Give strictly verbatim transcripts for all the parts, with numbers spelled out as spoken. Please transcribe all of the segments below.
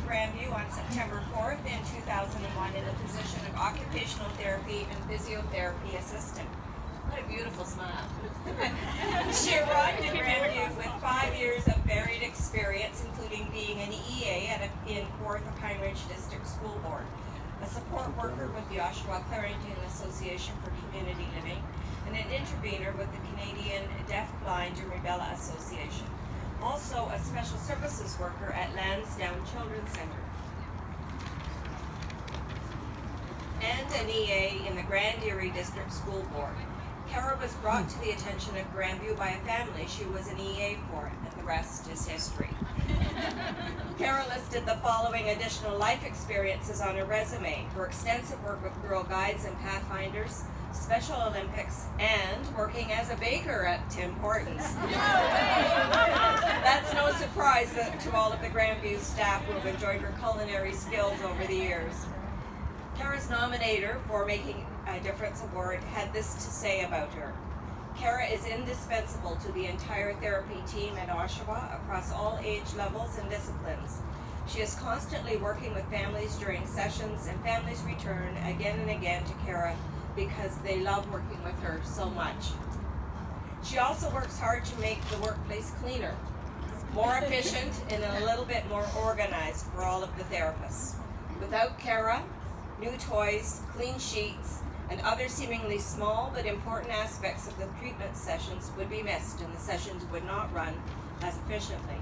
Grandview on September fourth in two thousand one in the position of Occupational Therapy and Physiotherapy Assistant. What a beautiful smile. She arrived in Grandview with five years of varied experience, including being an E A at a, in Kawartha Pine Ridge District School Board, a support worker with the Oshawa Clarington Association for Community Living, and an intervener with the Canadian Deaf-Blind and Rubella Association. Also a special services worker at Lansdowne Children's Centre. And an E A in the Grand Erie District School Board. Kara was brought to the attention of Grandview by a family she was an E A for, and the rest is history. Kara listed the following additional life experiences on her resume: her extensive work with Girl Guides and Pathfinders, Special Olympics, and working as a baker at Tim Hortons. That's no surprise that to all of the Grandview staff who have enjoyed her culinary skills over the years. Kara's nominator for Making a Difference Award had this to say about her. Kara is indispensable to the entire therapy team at Oshawa across all age levels and disciplines. She is constantly working with families during sessions, and families return again and again to Kara because they love working with her so much. She also works hard to make the workplace cleaner, more efficient, and a little bit more organized for all of the therapists. Without Kara, new toys, clean sheets, and other seemingly small but important aspects of the treatment sessions would be missed, and the sessions would not run as efficiently.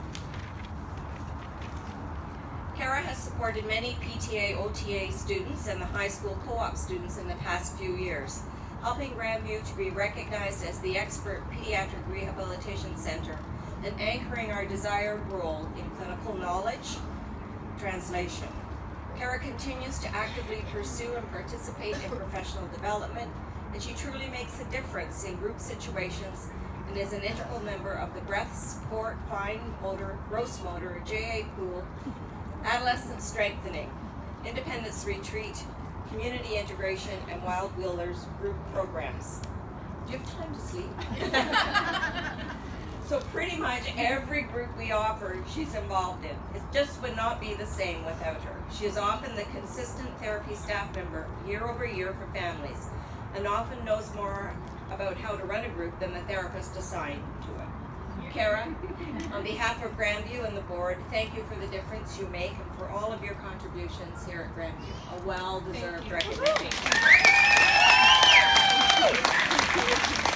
Kara has supported many P T A O T A students and the high school co-op students in the past few years, helping Grandview to be recognized as the expert pediatric rehabilitation center and anchoring our desired role in clinical knowledge translation. Kara continues to actively pursue and participate in professional development, and she truly makes a difference in group situations and is an integral member of the Breath Support, Fine Motor, Gross Motor, J A Pool, Adolescent Strengthening, Independence Retreat, Community Integration, and Wild Wheelers group programs. Do you have time to sleep? So pretty much every group we offer, she's involved in. It just would not be the same without her. She is often the consistent therapy staff member year over year for families, and often knows more about how to run a group than the therapist assigned to it. Kara, on behalf of Grandview and the board, thank you for the difference you make and for all of your contributions here at Grandview. A well-deserved recognition.